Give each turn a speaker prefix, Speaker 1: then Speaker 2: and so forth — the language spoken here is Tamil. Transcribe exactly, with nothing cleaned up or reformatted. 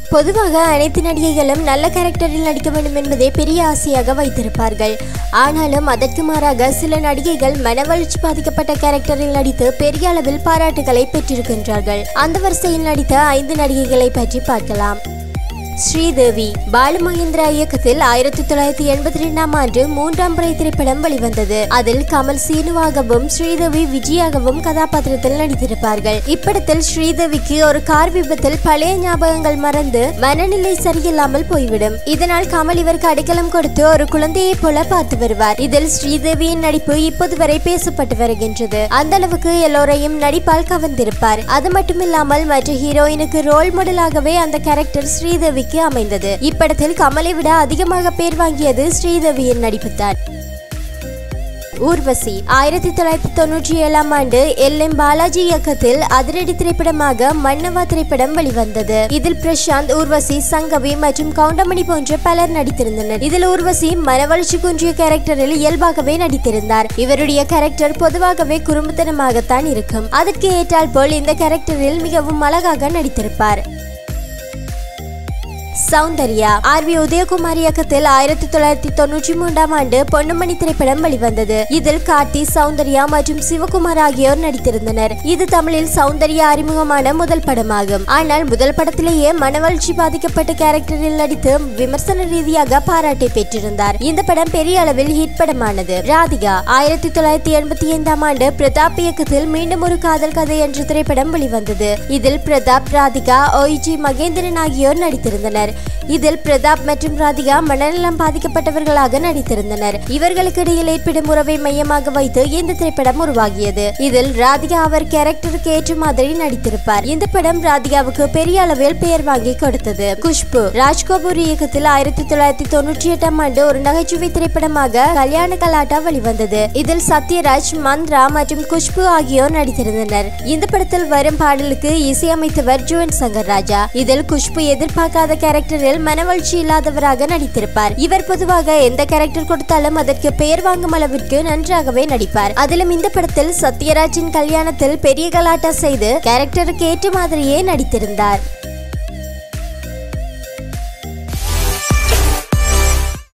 Speaker 1: பொதுவாக அனைத்து நடிகைகளும் நல்ல கேரக்டரில் நடிக்க வேண்டும் என்பதே பெரிய ஆசையாக வைத்திருப்பார்கள். ஆனாலும் அதற்கு மாறாக சில நடிகைகள் மனவளர்ச்சி பாதிக்கப்பட்ட கேரக்டரில் நடித்து பெரிய அளவில் பாராட்டுகளை பெற்றிருக்கின்றார்கள். அந்த வரிசையில் நடித்த ஐந்து நடிகைகளை பற்றி பார்க்கலாம். ஸ்ரீதேவி. பாலு மகேந்திரா இயக்கத்தில் ஆயிரத்தி தொள்ளாயிரத்தி எண்பத்தி இரண்டாம் ஆண்டு மூன்றாம் முறை திரைப்படம் வெளிவந்தது. அதில் கமல் சீனுவாகவும் ஸ்ரீதேவி விஜயாகவும் கதாபாத்திரத்தில் நடித்திருப்பார்கள். இப்படத்தில் ஸ்ரீதேவிக்கு ஒரு கார் விபத்தில் பழைய ஞாபகங்கள் மறந்து மனநிலை சரியில்லாமல் போய்விடும். இதனால் கமல் இவருக்கு அடைக்கலம் கொடுத்து ஒரு குழந்தையை போல பார்த்து வருவார். இதில் ஸ்ரீதேவியின் நடிப்பு இப்போது வரை பேசப்பட்டு வருகின்றது. அந்த அளவுக்கு எல்லோரையும் நடிப்பால் கவர்ந்திருப்பார். அது மட்டுமில்லாமல் மற்ற ஹீரோயினுக்கு ரோல் மாடலாகவே அந்த கேரக்டர் ஸ்ரீதேவி அமைந்தது. இப்படத்தில் கமலை விட அதிகமாக பேர் வாங்கியது ஸ்ரீதேவியின் நடிப்புத்தான். ஊர்வசி. ஆயிரத்தி தொள்ளாயிரத்தி தொன்னூற்றி ஏழாம் ஆண்டு எல் எம் பாலாஜி இயக்கத்தில் அதிரடி திரைப்படமாக மன்னவா திரைப்படம் வெளிவந்தது. இதில் பிரசாந்த், ஊர்வசி, சங்கவி மற்றும் கவுண்டமணி போன்ற பலர் நடித்திருந்தனர். இதில் ஊர்வசி மனவளர்ச்சி குன்றிய கேரக்டரில் இயல்பாகவே நடித்திருந்தார். இவருடைய கேரக்டர் பொதுவாகவே குறும்புத்தனமாகத்தான் இருக்கும். அதற்கு ஏற்றால் போல் இந்த கேரக்டரில் மிகவும் அழகாக நடித்திருப்பார். சௌந்தர்யா. ஆர் வி உதயகுமார் இயக்கத்தில் ஆயிரத்தி தொள்ளாயிரத்தி தொன்னூற்றி மூன்றாம் ஆண்டு பொன்னுமணி திரைப்படம் வெளிவந்தது. இதில் கார்த்தி, சௌந்தர்யா மற்றும் சிவகுமார் ஆகியோர் நடித்திருந்தனர். இது தமிழில் சௌந்தர்யா அறிமுகமான முதல் படமாகும். ஆனால் முதல் படத்திலேயே மனவளர்ச்சி பாதிக்கப்பட்ட கேரக்டரில் நடித்து விமர்சன ரீதியாக பாராட்டை பெற்றிருந்தார். இந்த படம் பெரிய அளவில் ஹிட் படமானது. ராதிகா. ஆயிரத்தி தொள்ளாயிரத்தி எண்பத்தி ஐந்தாம் ஆண்டு பிரதாப் இயக்கத்தில் மீண்டும் ஒரு காதல் கதை என்ற திரைப்படம் வெளிவந்தது. இதில் பிரதாப், ராதிகா, ஓய்ஜி மகேந்திரன் ஆகியோர் நடித்திருந்தனர். இதில் பிரதாப் மற்றும் ராதிகா மனநலம் பாதிக்கப்பட்டவர்களாக நடித்திருந்தனர். இவர்களுக்கு இடையில் ஏற்படும் உறவை மையமாக வைத்து இந்த திரைப்படம் உருவாகியது. இதில் ராதிகா அவர் கேரக்டருக்கு ஏற்ற மாதிரி நடித்திருப்பார். இந்த படம் ராதிகாவுக்கு பெரிய அளவில் பெயர் வாங்கி கொடுத்தது. குஷ்பு. ராஜ்கபூர் இயக்கத்தில் ஆயிரத்தி தொள்ளாயிரத்தி தொன்னூற்றி எட்டாம் ஆண்டு ஒரு நகைச்சுவை திரைப்படமாக கல்யாண கலாட்டா வெளிவந்தது. இதில் சத்யராஜ், மந்த்ரா மற்றும் குஷ்பு ஆகியோர் நடித்திருந்தனர். இந்த படத்தில் வரும் பாடலுக்கு இசையமைத்தவர் ஜுவன் சங்கர் ராஜா. இதில் குஷ்பு எதிர்பார்க்காத கேரக்டரில் மனவளர்ச்சி இல்லாதவராக நடித்திருப்பார். இவர் பொதுவாக எந்த கேரக்டர் கொடுத்தாலும் அதற்கு பெயர் வாங்கும் அளவிற்கு நன்றாகவே நடிப்பார். அதிலும் இந்த படத்தில் சத்யராஜின் கல்யாணத்தில் பெரிய கலாட்டா செய்து கேரக்டருக்கு ஏற்ற மாதிரியே நடித்திருந்தார்.